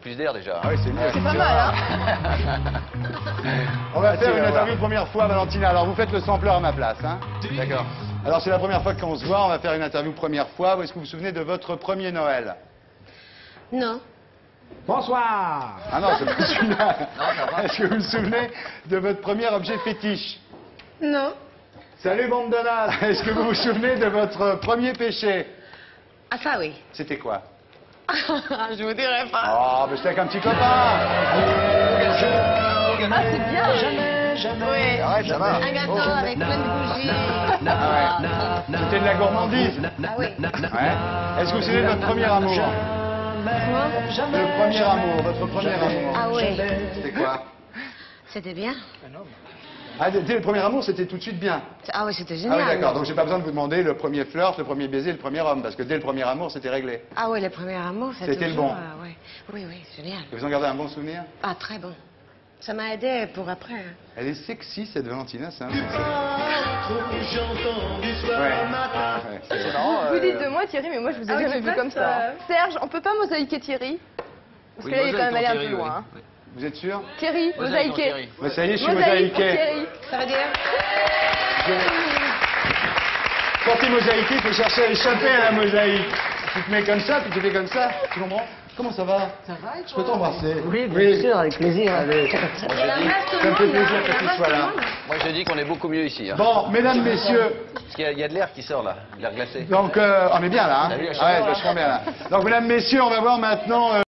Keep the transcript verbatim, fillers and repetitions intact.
plus d'air déjà. Ah oui, c'est mieux. C'est pas mal, hein. On va faire une interview première fois, Valentina. Alors, vous faites le sampleur à ma place, hein. D'accord. Alors, c'est la première fois qu'on se voit. On va faire une interview première fois. Est-ce que vous vous souvenez de votre premier Noël? Non. Bonsoir. Ah non, c'est pas celui-là. Est-ce que vous vous souvenez de votre premier objet fétiche? Non. Salut, bande de nazes. Est-ce que vous vous souvenez de votre premier péché? Ah, ça, oui. C'était quoi? Je vous dirai pas. Oh, mais j'étais avec un petit copain. Ah, c'est bien. Oui. Arrête, ça va. Un gâteau avec plein de bougies. Ah ouais. C'était de la gourmandise. Ah oui. Ouais. Est-ce que vous vous souvenez de votre premier amour? Moi? Le premier amour, votre premier amour. Ah oui. C'était quoi? C'était bien. Ah, dès le premier amour, c'était tout de suite bien. Ah oui, c'était Ah génial. oui, d'accord. Donc j'ai pas besoin de vous demander le premier flirt, le premier baiser, le premier homme, parce que dès le premier amour, c'était réglé. Ah oui, le premier amour, c'était C'était le toujours, bon. euh, oui. Oui, oui, génial. Et vous en gardez un bon souvenir? Ah, très bon. Ça m'a aidé pour après. hein. Elle est sexy, cette Valentina, c'est un succès. Ouais. Ouais, c'est marrant. Vous dites de moi, Thierry, mais moi, je vous ai Ah oui, jamais tu vu penses, comme ça. euh, Serge, on peut pas mosaïquer Thierry? Parce Oui, que là, il est quand même mosaïque allé en un peu Thierry, loin. oui. hein. Vous êtes sûr? Thierry, Mosaïque en mosaïqué. Thierry. Bah, ça y est, je suis Mosaïque pour mosaïqué. Thierry. Ça veut dire? Quand t'es mosaïqué, il faut chercher à échapper à la mosaïque. Tu te mets comme ça, puis tu fais comme ça. Tu comprends? Comment ça va? Ça va, je peux t'embrasser? Oui, bien sûr, avec plaisir. Allez. Il embrasse tout Ça le me fait monde. plaisir hein. que Il tu embrasse sois tout le là. monde. Moi, je dis qu'on est beaucoup mieux ici. Hein. Bon, mesdames, messieurs, Parce qu'il y a- il y, a de l'air qui sort là, de l'air glacé. donc euh, on est bien là, hein? Salut, à chaque Ah ouais, fois. vachement bien là. Donc, mesdames, messieurs, on va voir maintenant. euh,